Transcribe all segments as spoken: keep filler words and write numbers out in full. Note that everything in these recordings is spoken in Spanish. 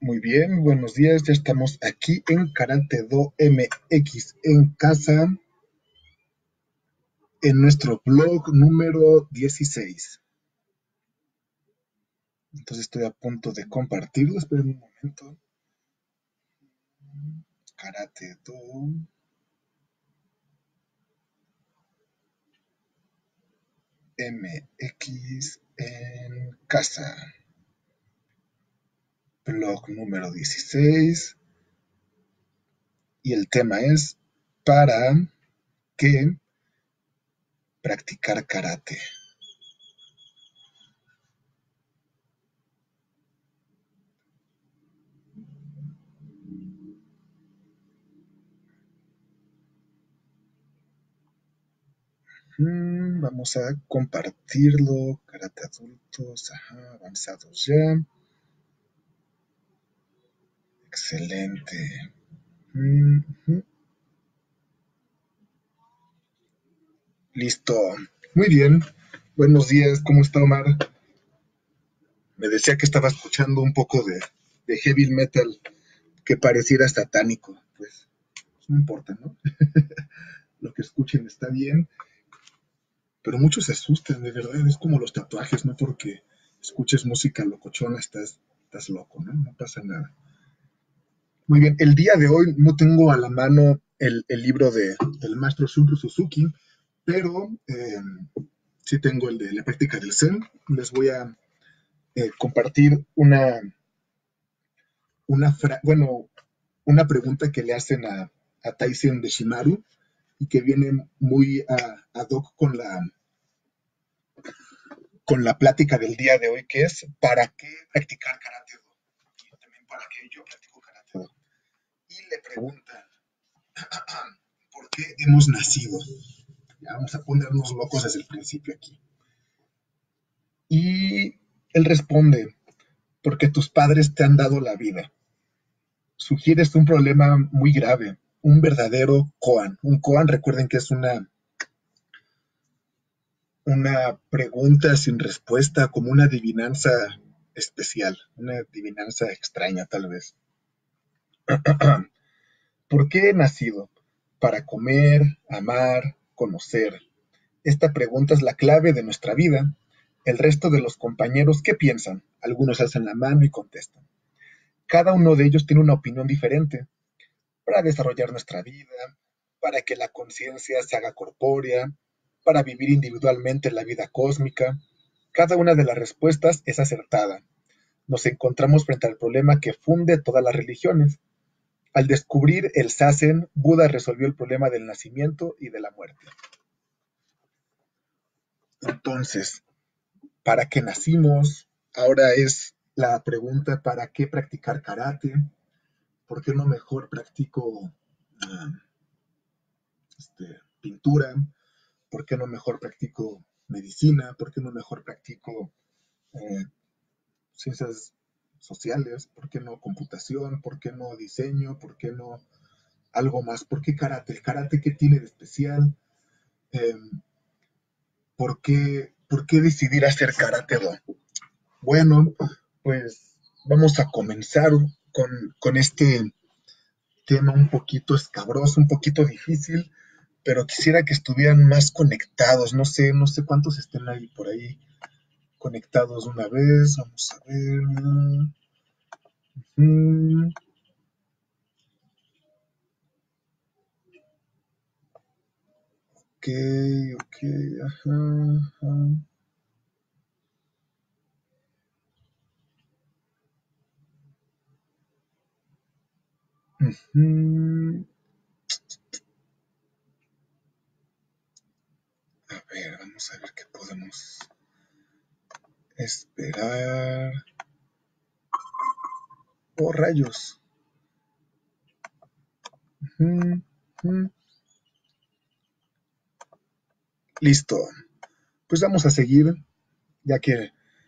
Muy bien, buenos días. Ya estamos aquí en Karate Do M X en casa, en nuestro blog número dieciséis. Entonces estoy a punto de compartirlo. Esperen un momento. Karate Do M X en casa. Blog número dieciséis. Y el tema es ¿para qué practicar karate? Mm, vamos a compartirlo. Karate adultos, ajá, avanzados ya. Excelente. Mm-hmm. Listo. Muy bien. Buenos días. ¿Cómo está Omar? Me decía que estaba escuchando un poco de, de heavy metal que pareciera satánico. Pues no importa, ¿no? Lo que escuchen está bien. Pero muchos se asustan, de verdad. Es como los tatuajes, ¿no? Porque escuches música locochona, estás, estás loco, ¿no? No pasa nada. Muy bien. El día de hoy no tengo a la mano el, el libro de, del maestro Shunryu Suzuki, pero eh, sí tengo el de la práctica del Zen. Les voy a eh, compartir una, una fra- bueno, una pregunta que le hacen a, a Taisen de Shimaru y que viene muy a- ad hoc con la, con la plática del día de hoy, que es ¿para qué practicar karate do? Y también para qué yo practico karate do. Y le preguntan, ¿por qué hemos nacido? Ya vamos a ponernos locos desde el principio aquí. Y él responde, porque tus padres te han dado la vida. Sugieres un problema muy grave, un verdadero koan. Un koan, recuerden que es una, una pregunta sin respuesta, como una adivinanza especial, una adivinanza extraña tal vez. ¿Por qué he nacido? Para comer, amar, conocer. Esta pregunta es la clave de nuestra vida. El resto de los compañeros, ¿qué piensan? Algunos alzan la mano y contestan. Cada uno de ellos tiene una opinión diferente. Para desarrollar nuestra vida, para que la conciencia se haga corpórea, para vivir individualmente la vida cósmica. Cada una de las respuestas es acertada. Nos encontramos frente al problema que funde todas las religiones. Al descubrir el Zazen, Buda resolvió el problema del nacimiento y de la muerte. Entonces, ¿para qué nacimos? Ahora es la pregunta, ¿para qué practicar karate? ¿Por qué no mejor practico uh, este, pintura? ¿Por qué no mejor practico medicina? ¿Por qué no mejor practico eh, ciencias sociales? ¿Por qué no computación? ¿Por qué no diseño? ¿Por qué no algo más? ¿Por qué karate? ¿El karate qué tiene de especial? Eh, ¿por, qué, ¿Por qué decidir hacer karate do? Bueno, pues vamos a comenzar con, con este tema un poquito escabroso, un poquito difícil, pero quisiera que estuvieran más conectados. No sé, no sé cuántos estén ahí por ahí conectados una vez. Vamos a ver. Mm, ok, ok, ajá, ajá. Ujú. A ver, vamos a ver qué podemos esperar. Oh, rayos. Ujú, ujú. Listo. Pues vamos a seguir, ya que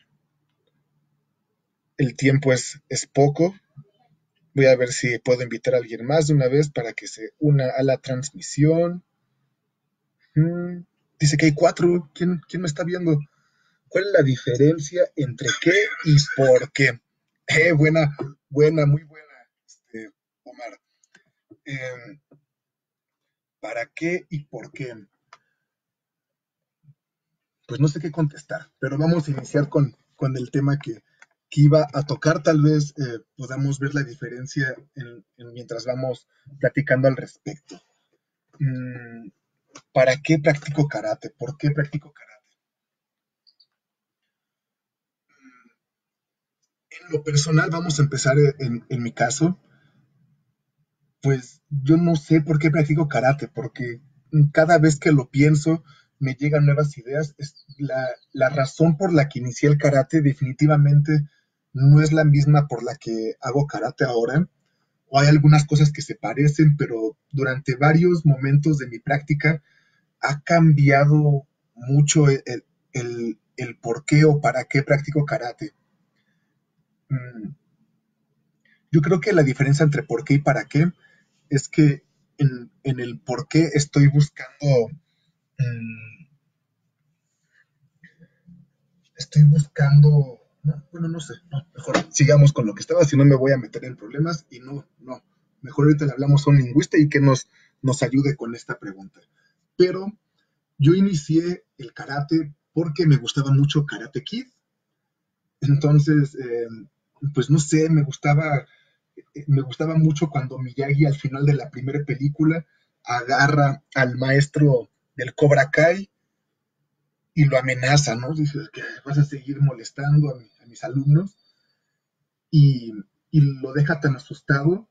el tiempo es, es poco. Voy a ver si puedo invitar a alguien más de una vez para que se una a la transmisión. Mm, dice que hay cuatro. ¿Quién, quién me está viendo? ¿Cuál es la diferencia entre qué y por qué? Eh, buena, Buena, muy buena, este, Omar. Em, ¿para qué y por qué? Pues no sé qué contestar, pero vamos a iniciar con, con el tema que, que iba a tocar. Tal vez eh, podamos ver la diferencia en, en mientras vamos platicando al respecto. Mm, ¿Para qué practico karate? ¿Por qué practico karate? En lo personal, vamos a empezar en, en mi caso. Pues yo no sé por qué practico karate, porque cada vez que lo pienso me llegan nuevas ideas. Es la, la razón por la que inicié el karate definitivamente no es la misma por la que hago karate ahora. O hay algunas cosas que se parecen, pero durante varios momentos de mi práctica ha cambiado mucho el, el, el, el por qué o para qué practico karate. Mm, Yo creo que la diferencia entre por qué y para qué es que en, en el por qué estoy buscando, mm, estoy buscando, no, bueno, no sé, no, mejor sigamos con lo que estaba, si no me voy a meter en problemas y no, no, mejor ahorita le hablamos a un lingüista y que nos, nos ayude con esta pregunta. Pero yo inicié el karate porque me gustaba mucho Karate Kid, entonces, eh, pues no sé, me gustaba, eh, me gustaba mucho cuando Miyagi al final de la primera película agarra al maestro del Cobra Kai y lo amenaza, ¿no? Dice que vas a seguir molestando a, mi, a mis alumnos y, y, lo deja tan asustado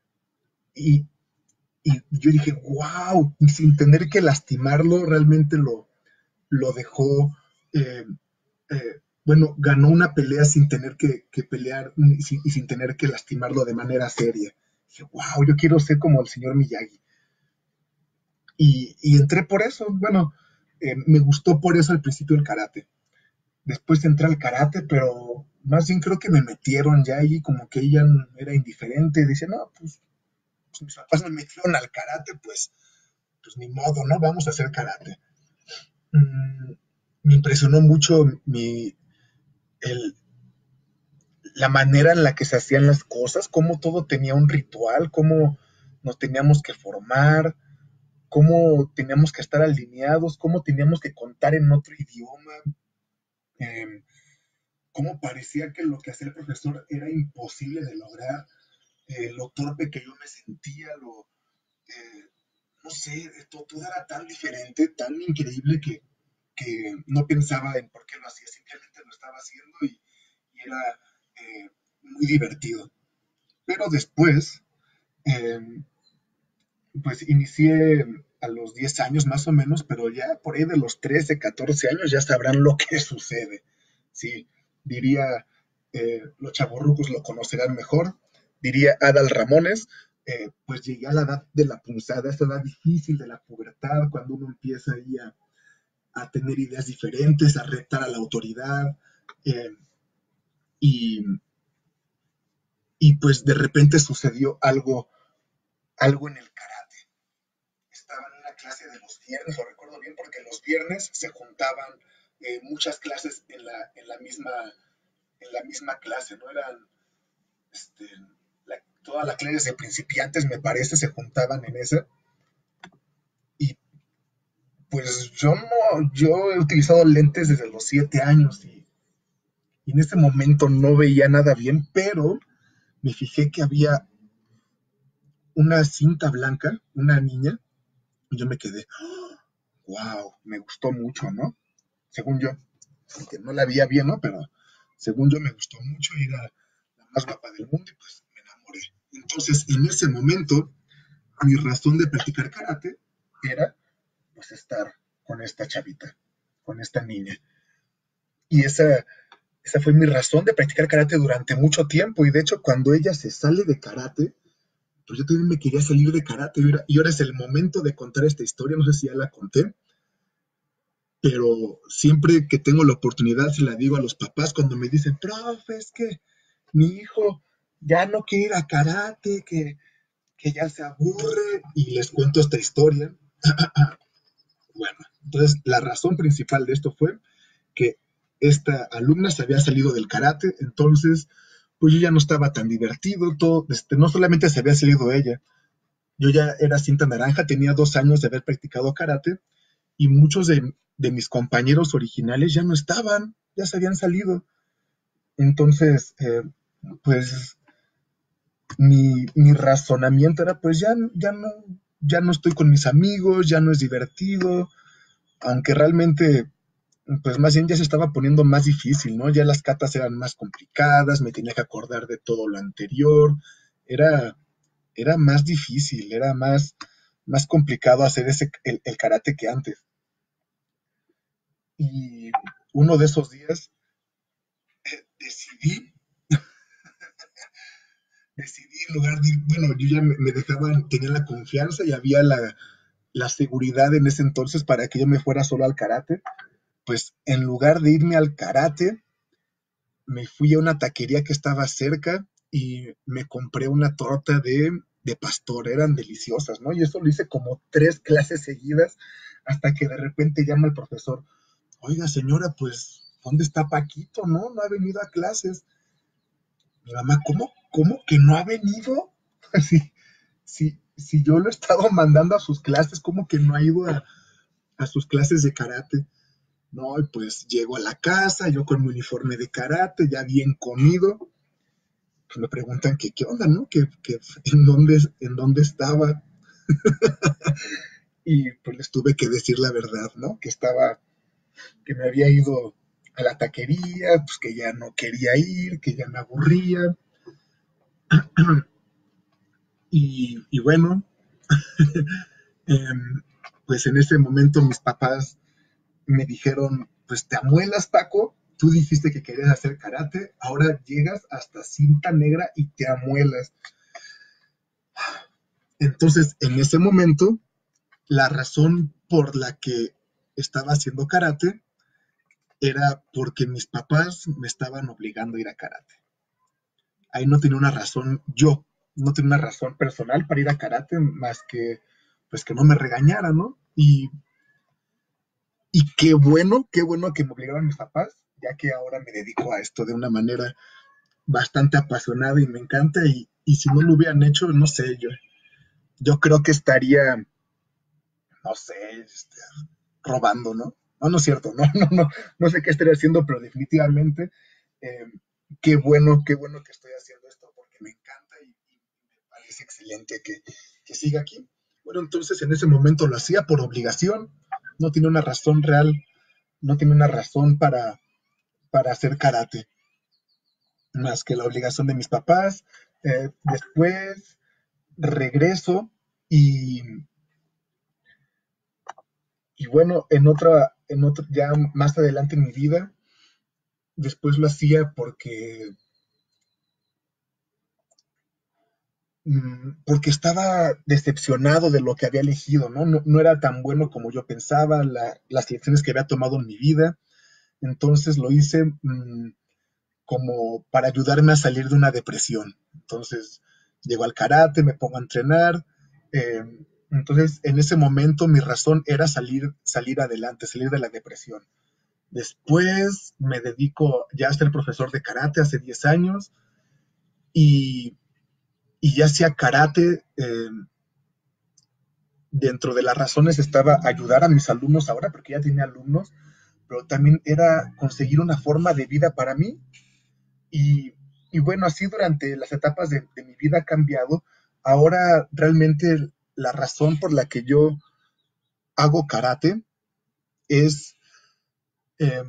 y, y yo dije, wow, y sin tener que lastimarlo, realmente lo, lo dejó, eh, eh, bueno, ganó una pelea sin tener que, que pelear y sin, y sin, tener que lastimarlo de manera seria. Dije, wow, yo quiero ser como el señor Miyagi. Y, y entré por eso, bueno, eh, me gustó por eso al principio el karate. Después entré al karate, pero más bien creo que me metieron ya ahí, como que ella era indiferente. Dice, no, pues, pues mis papás me metieron al karate, pues, pues ni modo, ¿no? Vamos a hacer karate. Mm, Me impresionó mucho mi, el, la manera en la que se hacían las cosas, cómo todo tenía un ritual, cómo nos teníamos que formar, cómo teníamos que estar alineados, cómo teníamos que contar en otro idioma, eh, cómo parecía que lo que hacía el profesor era imposible de lograr, eh, lo torpe que yo me sentía, lo, eh, no sé, todo, todo, era tan diferente, tan increíble que, que, no pensaba en por qué lo hacía, simplemente lo estaba haciendo y, y era eh, muy divertido. Pero después, eh, pues inicié a los diez años más o menos, pero ya por ahí de los trece, catorce años ya sabrán lo que sucede. Sí, diría, eh, los chavorrucos lo conocerán mejor, diría Adal Ramones, eh, pues llegué a la edad de la punzada, esa edad difícil de la pubertad, cuando uno empieza ahí a, a tener ideas diferentes, a retar a la autoridad, eh, y, y pues de repente sucedió algo, algo en el karate. Estaba en una clase de los viernes, lo recuerdo bien, porque los viernes se juntaban eh, muchas clases en la, en la misma en la misma clase, ¿no? Eran este, la, todas las clases de principiantes, me parece, se juntaban en esa. Y pues yo no, yo he utilizado lentes desde los siete años y, y en ese momento no veía nada bien, pero me fijé que había una cinta blanca, una niña, y yo me quedé, wow, me gustó mucho, ¿no? Según yo, que no la veía bien, ¿no? Pero según yo me gustó mucho y era la más guapa del mundo y pues me enamoré. Entonces, en ese momento, mi razón de practicar karate era pues estar con esta chavita, con esta niña. Y esa, esa fue mi razón de practicar karate durante mucho tiempo. Y de hecho, cuando ella se sale de karate, pues yo también me quería salir de karate. Y ahora, y ahora es el momento de contar esta historia. No sé si ya la conté, pero siempre que tengo la oportunidad se la digo a los papás cuando me dicen, profe, es que mi hijo ya no quiere ir a karate, que, que ya se aburre, y les cuento esta historia. Bueno, entonces la razón principal de esto fue que esta alumna se había salido del karate, entonces pues yo ya no estaba tan divertido, todo, este, no solamente se había salido ella, yo ya era cinta naranja, tenía dos años de haber practicado karate y muchos de, de mis compañeros originales ya no estaban, ya se habían salido. Entonces, eh, pues mi, mi razonamiento era, pues ya, ya, no, ya no estoy con mis amigos, ya no es divertido, aunque realmente, pues más bien ya se estaba poniendo más difícil, ¿no? Ya las catas eran más complicadas, me tenía que acordar de todo lo anterior, era, era más difícil, era más, más complicado hacer ese, el, el karate que antes. Y uno de esos días decidí, decidí en lugar de, bueno, yo ya me, me dejaban, tenía la confianza y había la, la seguridad en ese entonces para que yo me fuera solo al karate, pues en lugar de irme al karate, me fui a una taquería que estaba cerca y me compré una torta de, de pastor, eran deliciosas, ¿no? Y eso lo hice como tres clases seguidas hasta que de repente llama el profesor, oiga señora, pues, ¿dónde está Paquito? No, no ha venido a clases. Mi mamá, ¿cómo? ¿Cómo que no ha venido? Sí, sí, si yo lo he estado mandando a sus clases, ¿cómo que no ha ido a, a sus clases de karate? No, y pues llego a la casa, yo con mi uniforme de karate, ya bien comido, pues me preguntan que qué onda, ¿no? Que, que en dónde, en dónde estaba. Y pues les tuve que decir la verdad, ¿no? Que estaba, que me había ido a la taquería, pues que ya no quería ir, que ya me aburría. Y, y bueno, eh, pues en ese momento mis papás me dijeron, pues te amuelas, Paco, tú dijiste que querías hacer karate, ahora llegas hasta cinta negra y te amuelas. Entonces, en ese momento, la razón por la que estaba haciendo karate era porque mis papás me estaban obligando a ir a karate. Ahí no tenía una razón yo, no tenía una razón personal para ir a karate más que pues que no me regañara, ¿no? Y, y qué bueno, qué bueno que me obligaron mis papás, ya que ahora me dedico a esto de una manera bastante apasionada y me encanta y, y si no lo hubieran hecho, no sé, yo, yo creo que estaría, no sé, este, robando, ¿no? No, no es cierto, no, no, no, no sé qué estaría haciendo, pero definitivamente eh, qué bueno, qué bueno que estoy haciendo esto porque me encanta y, y me parece excelente que, que, siga aquí. Bueno, entonces en ese momento lo hacía por obligación, no tiene una razón real, no tiene una razón para, para hacer karate, más que la obligación de mis papás. Eh, después regreso y, y bueno, en otra, en otro, ya más adelante en mi vida, después lo hacía porque, mm, porque estaba decepcionado de lo que había elegido, ¿no? No, no era tan bueno como yo pensaba, la, las elecciones que había tomado en mi vida. Entonces lo hice mmm, como para ayudarme a salir de una depresión. Entonces llego al karate, me pongo a entrenar. Eh, entonces en ese momento mi razón era salir, salir adelante, salir de la depresión. Después me dedico ya a ser profesor de karate hace diez años y, y ya hacía karate. Eh, dentro de las razones estaba ayudar a mis alumnos ahora, porque ya tenía alumnos, pero también era conseguir una forma de vida para mí. Y, y bueno, así durante las etapas de, de mi vida ha cambiado. Ahora realmente la razón por la que yo hago karate es eh,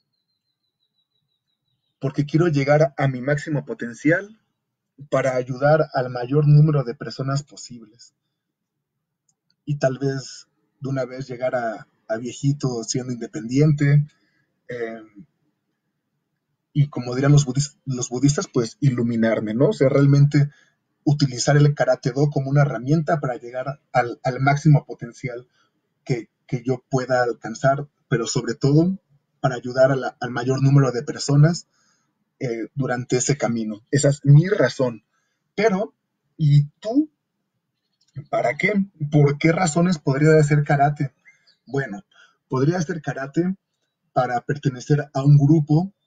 porque quiero llegar a mi máximo potencial para ayudar al mayor número de personas posibles y tal vez de una vez llegar a, a viejito siendo independiente eh, y como dirían los, budis los budistas, pues iluminarme, ¿no? O sea, realmente utilizar el karate do como una herramienta para llegar al, al máximo potencial que, que, yo pueda alcanzar, pero sobre todo para ayudar a la, al mayor número de personas eh, durante ese camino. Esa es mi razón. Pero, ¿y tú? ¿Para qué? ¿Por qué razones podría hacer karate? Bueno, podría hacer karate para pertenecer a un grupo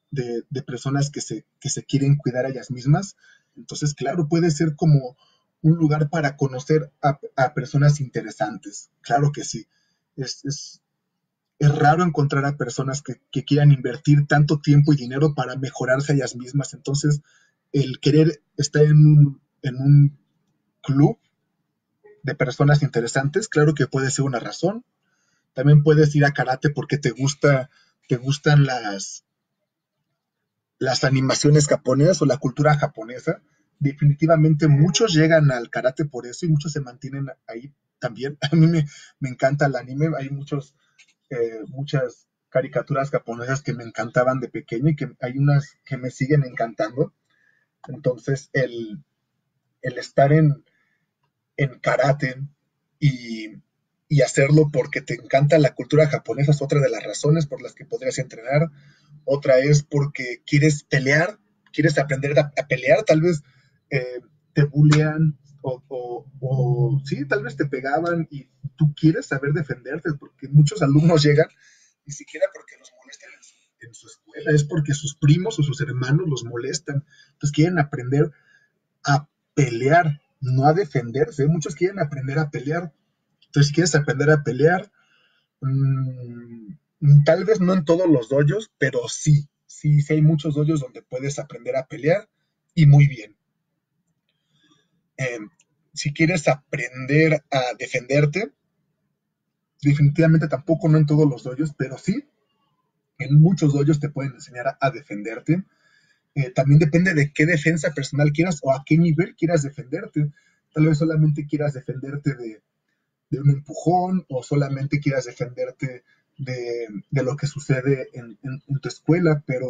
de, de personas que se, que se quieren cuidar a ellas mismas. Entonces, claro, puede ser como un lugar para conocer a, a personas interesantes. Claro que sí. Es, es, es raro encontrar a personas que, que quieran invertir tanto tiempo y dinero para mejorarse a ellas mismas. Entonces, el querer estar en un, en un club de personas interesantes, claro que puede ser una razón. También puedes ir a karate porque te gusta, te gustan las, las animaciones japonesas o la cultura japonesa. Definitivamente muchos llegan al karate por eso y muchos se mantienen ahí también. A mí me, me encanta el anime, hay muchos, eh, muchas caricaturas japonesas que me encantaban de pequeño y que hay unas que me siguen encantando. Entonces, el, el estar en, en karate y, y hacerlo porque te encanta la cultura japonesa es otra de las razones por las que podrías entrenar. Otra es porque quieres pelear, quieres aprender a, a pelear, tal vez eh, te bullean o, o, o, sí, tal vez te pegaban y tú quieres saber defenderte, porque muchos alumnos llegan ni siquiera porque los molestan en su, en su escuela, es porque sus primos o sus hermanos los molestan. Entonces quieren aprender a pelear, no a defenderse. Muchos quieren aprender a pelear. Entonces, si quieres aprender a pelear, mmm, tal vez no en todos los dojos, pero sí, sí, sí hay muchos dojos donde puedes aprender a pelear y muy bien. Eh, si quieres aprender a defenderte, definitivamente tampoco no en todos los dojos, pero sí, en muchos dojos te pueden enseñar a, a defenderte. Eh, también depende de qué defensa personal quieras o a qué nivel quieras defenderte. Tal vez solamente quieras defenderte de, de un empujón o solamente quieras defenderte de, de lo que sucede en, en, en, tu escuela, pero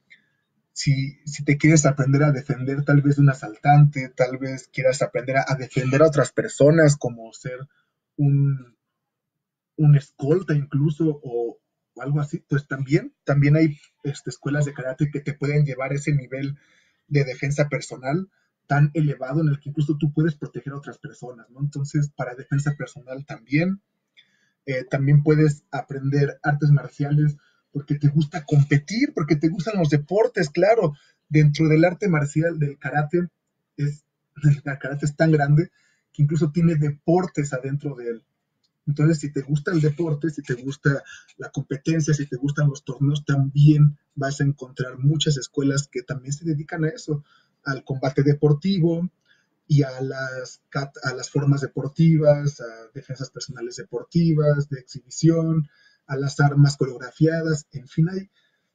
si, si te quieres aprender a defender tal vez de un asaltante, tal vez quieras aprender a, a defender a otras personas como ser un, un escolta incluso o, o, algo así, pues también, también hay este, escuelas de karate que te pueden llevar a ese nivel de defensa personal tan elevado en el que incluso tú puedes proteger a otras personas, ¿no? Entonces, para defensa personal también, eh, también puedes aprender artes marciales porque te gusta competir, porque te gustan los deportes, claro, dentro del arte marcial del karate, es, el karate es tan grande que incluso tiene deportes adentro de él. Entonces, si te gusta el deporte, si te gusta la competencia, si te gustan los torneos, también vas a encontrar muchas escuelas que también se dedican a eso, al combate deportivo y a las, a las formas deportivas, a defensas personales deportivas, de exhibición, a las armas coreografiadas, en fin, hay,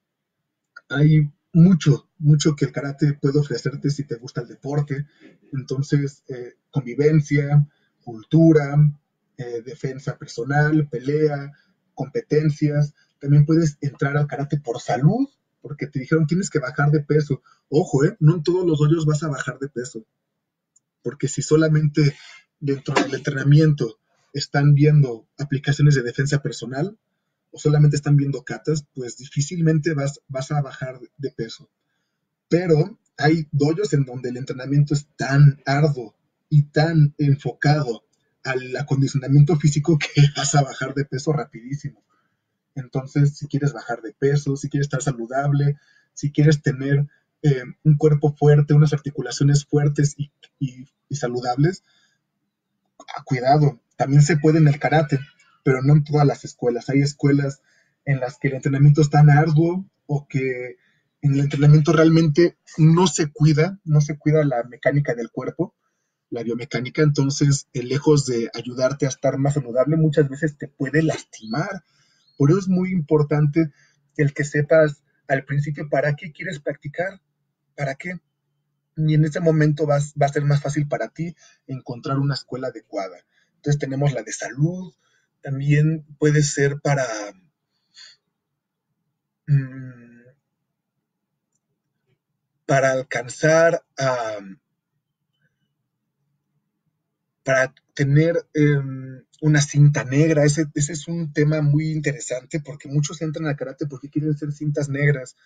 hay mucho, mucho que el karate puede ofrecerte si te gusta el deporte. Entonces, eh, convivencia, cultura, eh, defensa personal, pelea, competencias. También puedes entrar al karate por salud, porque te dijeron tienes que bajar de peso. Ojo, eh, no en todos los hoyos vas a bajar de peso, porque si solamente dentro del entrenamiento están viendo aplicaciones de defensa personal o solamente están viendo katas, pues difícilmente vas, vas a bajar de peso. Pero hay dojos en donde el entrenamiento es tan arduo y tan enfocado al acondicionamiento físico que vas a bajar de peso rapidísimo. Entonces, si quieres bajar de peso, si quieres estar saludable, si quieres tener eh, un cuerpo fuerte, unas articulaciones fuertes y, y, y saludables, ah, cuidado, también se puede en el karate, pero no en todas las escuelas. Hay escuelas en las que el entrenamiento es tan arduo o que en el entrenamiento realmente no se cuida, no se cuida la mecánica del cuerpo, la biomecánica, entonces eh, lejos de ayudarte a estar más saludable, muchas veces te puede lastimar. Por eso es muy importante el que sepas al principio para qué quieres practicar, para qué. Y en ese momento vas, va a ser más fácil para ti encontrar una escuela adecuada. Entonces tenemos la de salud, también puede ser para, mmm, para alcanzar a, para tener eh, una cinta negra. Ese, ese es un tema muy interesante porque muchos entran al karate porque quieren ser cintas negras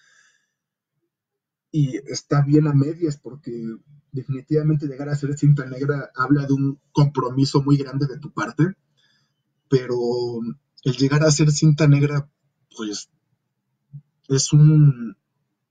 y está bien a medias porque definitivamente llegar a ser cinta negra habla de un compromiso muy grande de tu parte, pero el llegar a ser cinta negra pues es un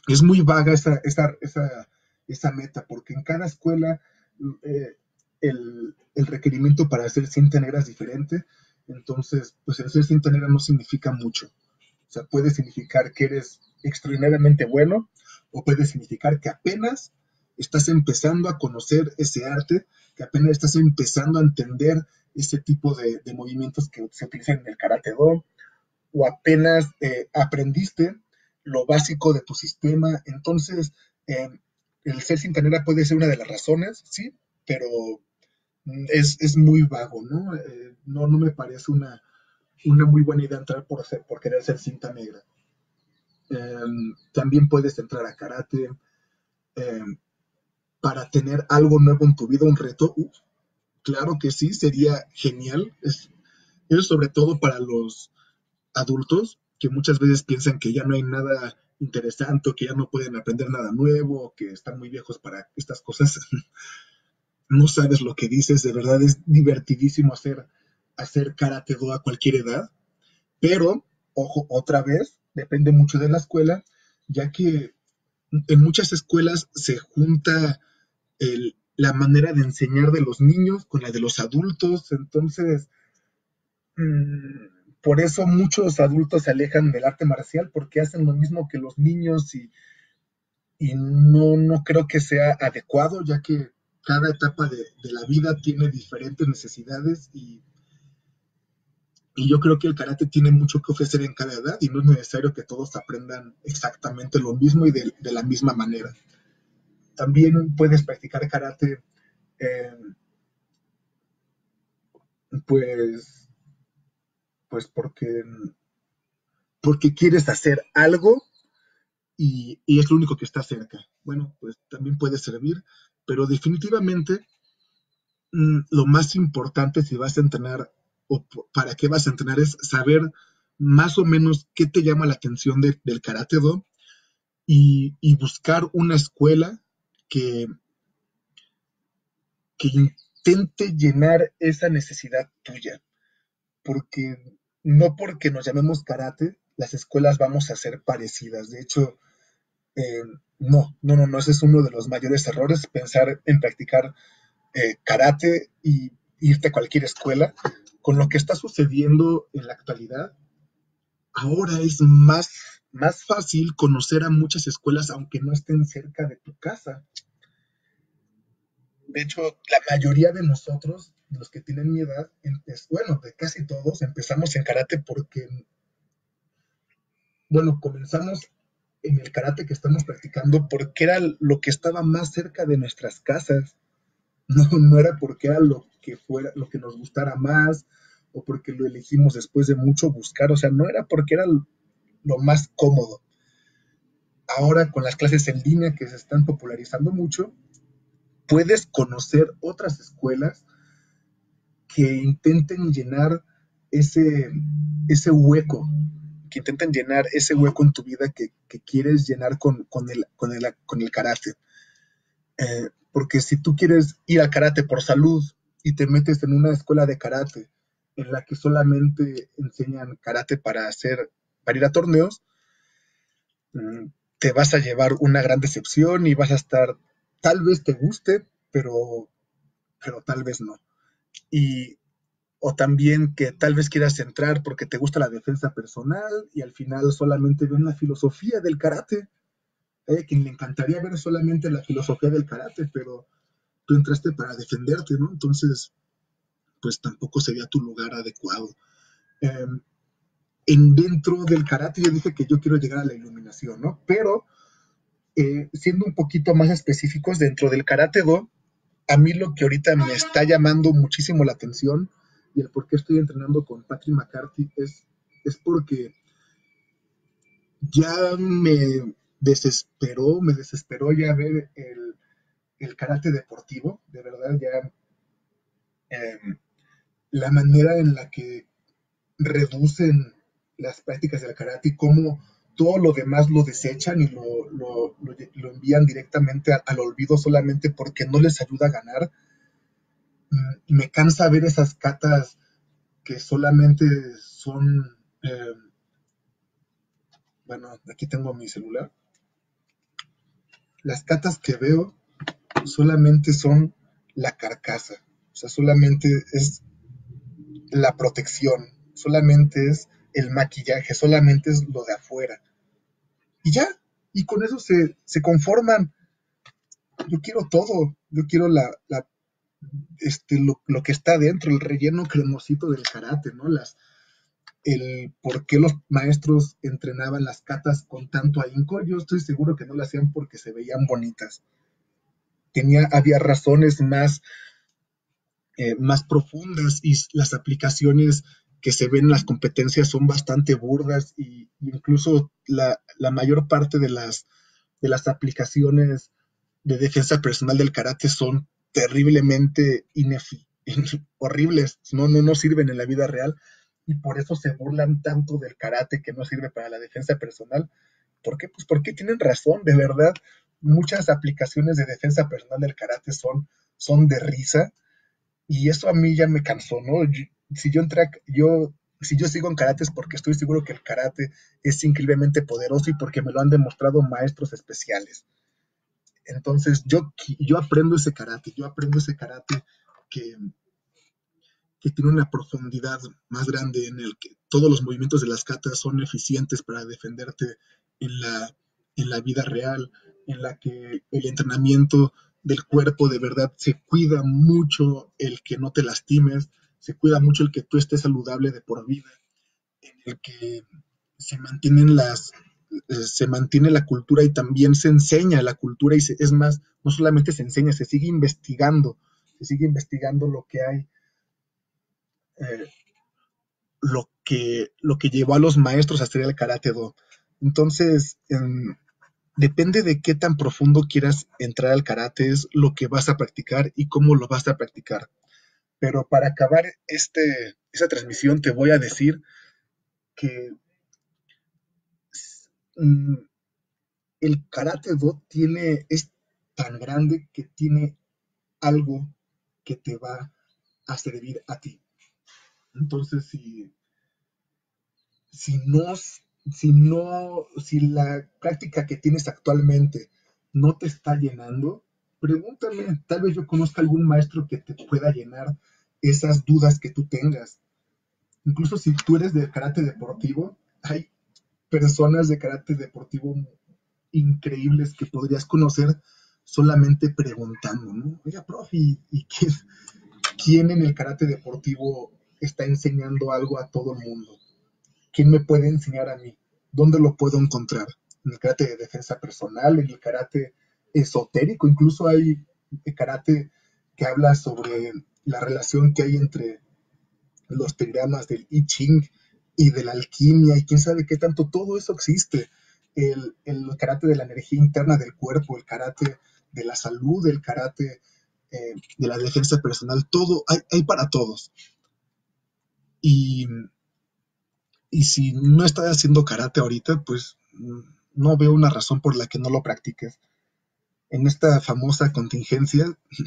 es muy vaga esa, esa, esa, esa meta, porque en cada escuela eh, el, el, requerimiento para hacer cinta negra es diferente. Entonces, pues el ser cinta negra no significa mucho. O sea, puede significar que eres extraordinariamente bueno o puede significar que apenas estás empezando a conocer ese arte, que apenas estás empezando a entender ese tipo de, de movimientos que se utilizan en el Karate Do, o apenas eh, aprendiste lo básico de tu sistema. Entonces, eh, el ser cintanera puede ser una de las razones, sí, pero es, es muy vago, ¿no? Eh, no, no me parece una, una muy buena idea entrar por, ser, por querer ser cinta negra. Eh, también puedes entrar a karate eh, para tener algo nuevo en tu vida, un reto. Uh, claro que sí, sería genial. Es, es sobre todo para los adultos que muchas veces piensan que ya no hay nada interesante, o que ya no pueden aprender nada nuevo, o que están muy viejos para estas cosas. No sabes lo que dices, de verdad es divertidísimo hacer, hacer karate do a cualquier edad, pero, ojo, otra vez, depende mucho de la escuela, ya que en muchas escuelas se junta el, la manera de enseñar de los niños con la de los adultos, entonces mmm, por eso muchos adultos se alejan del arte marcial porque hacen lo mismo que los niños y, y no, no creo que sea adecuado, ya que cada etapa de, de la vida tiene diferentes necesidades y, y, yo creo que el karate tiene mucho que ofrecer en cada edad y no es necesario que todos aprendan exactamente lo mismo y de, de la misma manera. También puedes practicar karate eh, pues, pues porque, porque quieres hacer algo y, y es lo único que está cerca. Bueno, pues también puede servir, pero definitivamente mmm, lo más importante si vas a entrenar o para qué vas a entrenar es saber más o menos qué te llama la atención de, del Karate Do y, y, buscar una escuela que, que intente llenar esa necesidad tuya. Porque no porque nos llamemos karate, las escuelas vamos a ser parecidas. De hecho, eh, no, no, no, no, ese es uno de los mayores errores, pensar en practicar eh, karate y irte a cualquier escuela. Con lo que está sucediendo en la actualidad, ahora es más, más fácil conocer a muchas escuelas aunque no estén cerca de tu casa. De hecho, la mayoría de nosotros, los que tienen mi edad, bueno, de casi todos, empezamos en karate porque, bueno, comenzamos en el karate que estamos practicando porque era lo que estaba más cerca de nuestras casas. No, no era porque era lo que fuera, lo que nos gustara más o porque lo elegimos después de mucho buscar, o sea, no era porque era lo más cómodo. Ahora con las clases en línea que se están popularizando mucho, puedes conocer otras escuelas que intenten llenar ese, ese hueco, que intenten llenar ese hueco en tu vida que, que quieres llenar con, con, el, con, el, con el karate. Eh, porque si tú quieres ir al karate por salud y te metes en una escuela de karate en la que solamente enseñan karate para hacer, para ir a torneos, mm, te vas a llevar una gran decepción y vas a estar, tal vez te guste, pero, pero tal vez no. Y, o también que tal vez quieras entrar porque te gusta la defensa personal y al final solamente ven la filosofía del karate. Hay a quien le encantaría ver solamente la filosofía del karate, pero tú entraste para defenderte, ¿no? Entonces, pues tampoco sería tu lugar adecuado. Eh, en dentro del karate yo dije que yo quiero llegar a la iluminación, ¿no? Pero eh, siendo un poquito más específicos, dentro del karate do, a mí lo que ahorita me está llamando muchísimo la atención y el por qué estoy entrenando con Patrick McCarthy es, es porque ya me desesperó, me desesperó ya ver el, el karate deportivo, de verdad, ya eh, la manera en la que reducen las prácticas del karate y cómo todo lo demás lo desechan y lo, lo, lo, lo envían directamente al, al olvido solamente porque no les ayuda a ganar. Mm, me cansa ver esas catas que solamente son, eh, bueno, aquí tengo mi celular, Las katas que veo solamente son la carcasa, o sea, solamente es la protección, solamente es el maquillaje, solamente es lo de afuera. Y ya, y con eso se, se conforman. Yo quiero todo, yo quiero la, la este, lo, lo, que está dentro, el relleno cremosito del karate, ¿no? Las, el por qué los maestros entrenaban las katas con tanto ahínco, yo estoy seguro que no lo hacían porque se veían bonitas. Tenía, había razones más, eh, más profundas y las aplicaciones que se ven en las competencias son bastante burdas y, y incluso la, la, mayor parte de las, de las aplicaciones de defensa personal del karate son terriblemente ineficaces, horribles, no, no, no sirven en la vida real y por eso se burlan tanto del karate que no sirve para la defensa personal. ¿Por qué? Pues porque tienen razón, de verdad. Muchas aplicaciones de defensa personal del karate son, son de risa y eso a mí ya me cansó, ¿no? Yo, si yo entré, a, yo, si yo sigo en karate es porque estoy seguro que el karate es increíblemente poderoso y porque me lo han demostrado maestros especiales. Entonces yo, yo aprendo ese karate, yo aprendo ese karate que, que tiene una profundidad más grande en el que todos los movimientos de las katas son eficientes para defenderte en la, en la vida real, en la que el entrenamiento del cuerpo de verdad se cuida mucho el que no te lastimes, se cuida mucho el que tú estés saludable de por vida, en el que se mantienen las se mantiene la cultura y también se enseña la cultura y se, es más, no solamente se enseña, se sigue investigando, se sigue investigando lo que hay eh, lo que, lo que llevó a los maestros a hacer el karate do. Entonces, eh, depende de qué tan profundo quieras entrar al karate, es lo que vas a practicar y cómo lo vas a practicar. Pero para acabar este, esta transmisión te voy a decir que mm, el karate do tiene, es tan grande que tiene algo que te va a servir a ti. Entonces, si si no, si no, si la práctica que tienes actualmente no te está llenando, pregúntame, tal vez yo conozca algún maestro que te pueda llenar esas dudas que tú tengas. Incluso si tú eres de karate deportivo, hay personas de karate deportivo increíbles que podrías conocer solamente preguntando, ¿no? Oiga, profe, ¿y, y quién, quién en el karate deportivo está enseñando algo a todo el mundo? ¿Quién me puede enseñar a mí? ¿Dónde lo puedo encontrar? En el karate de defensa personal, en el karate esotérico, incluso hay karate que habla sobre la relación que hay entre los trigramas del I Ching y de la alquimia y quién sabe qué tanto, todo eso existe. El, el karate de la energía interna del cuerpo, el karate de la salud, el karate eh, de la defensa personal, todo, hay, hay para todos. Y Y si no estás haciendo karate ahorita, pues no veo una razón por la que no lo practiques. En esta famosa contingencia,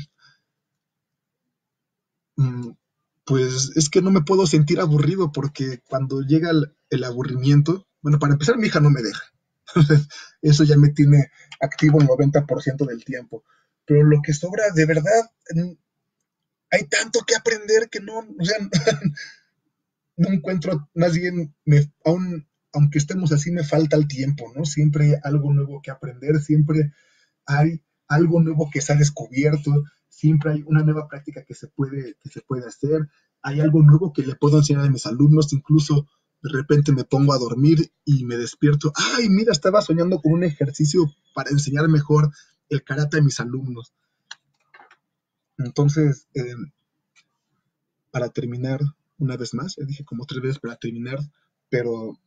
pues es que no me puedo sentir aburrido porque cuando llega el, el aburrimiento, bueno, para empezar mi hija no me deja. Eso ya me tiene activo el noventa por ciento del tiempo. Pero lo que sobra, de verdad, hay tanto que aprender que no, o sea, no encuentro, más bien, me, aún, aunque estemos así, me falta el tiempo, ¿no? Siempre hay algo nuevo que aprender, siempre hay algo nuevo que se ha descubierto, siempre hay una nueva práctica que se puede, que se puede hacer, hay algo nuevo que le puedo enseñar a mis alumnos, incluso de repente me pongo a dormir y me despierto, ay, mira, estaba soñando con un ejercicio para enseñar mejor el karate a mis alumnos. Entonces, eh, para terminar, una vez más, ya dije como tres veces para terminar, pero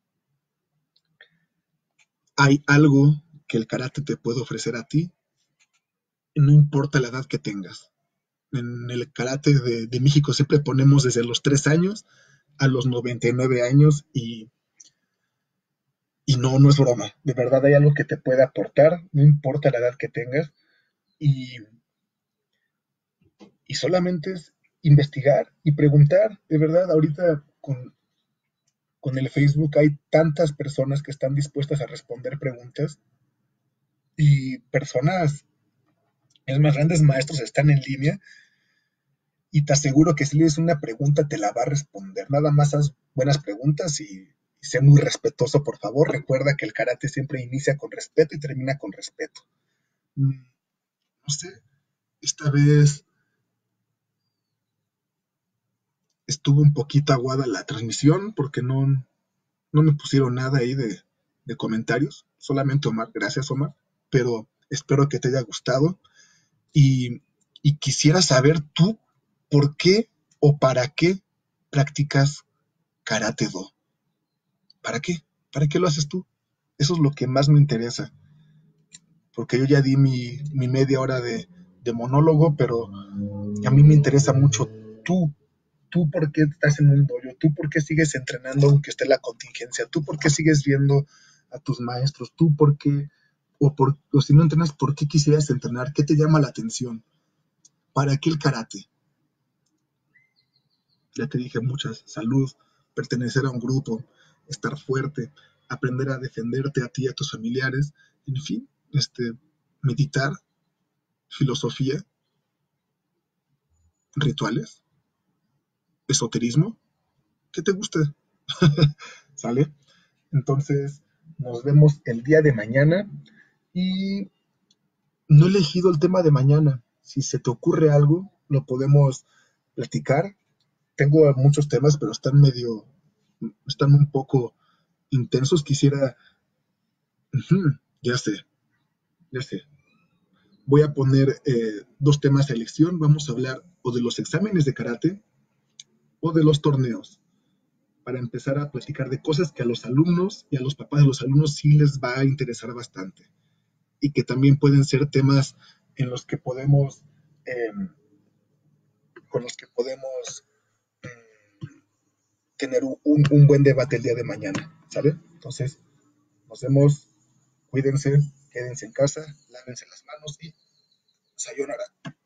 hay algo que el karate te puede ofrecer a ti, no importa la edad que tengas. En el karate de, de México siempre ponemos desde los tres años a los noventa y nueve años y, y no, no es broma. De verdad hay algo que te puede aportar, no importa la edad que tengas y, y solamente es investigar y preguntar. De verdad, ahorita con, con el Facebook hay tantas personas que están dispuestas a responder preguntas y personas, es más, grandes maestros están en línea y te aseguro que si le haces una pregunta te la va a responder. Nada más haz buenas preguntas y, y sé muy respetuoso, por favor. Recuerda que el karate siempre inicia con respeto y termina con respeto. Mm, no sé, esta vez estuvo un poquito aguada la transmisión porque no, no me pusieron nada ahí de, de comentarios. Solamente Omar, gracias Omar. Pero espero que te haya gustado. Y, y quisiera saber tú por qué o para qué practicas Karate Do. ¿Para qué? ¿Para qué lo haces tú? Eso es lo que más me interesa, porque yo ya di mi, mi media hora de, de monólogo, pero a mí me interesa mucho tú. ¿Tú por qué estás en un dojo? ¿Tú por qué sigues entrenando aunque esté la contingencia? ¿Tú por qué sigues viendo a tus maestros? ¿Tú por qué? O, por, o si no entrenas, ¿por qué quisieras entrenar? ¿Qué te llama la atención? ¿Para qué el karate? Ya te dije muchas: salud, pertenecer a un grupo, estar fuerte, aprender a defenderte a ti y a tus familiares, en fin, este, meditar, filosofía, rituales, esoterismo. ¿Qué te gusta? ¿Sale? Entonces, nos vemos el día de mañana y no he elegido el tema de mañana. Si se te ocurre algo, lo podemos platicar. Tengo muchos temas, pero están medio, están un poco intensos. Quisiera, ujú, ya sé, ya sé. Voy a poner eh, dos temas de elección. Vamos a hablar o de los exámenes de karate o de los torneos, para empezar a platicar de cosas que a los alumnos y a los papás de los alumnos sí les va a interesar bastante y que también pueden ser temas en los que podemos, eh, con los que podemos eh, tener un, un, buen debate el día de mañana, ¿sale? Entonces, nos vemos, cuídense, quédense en casa, lávense las manos y sayonara.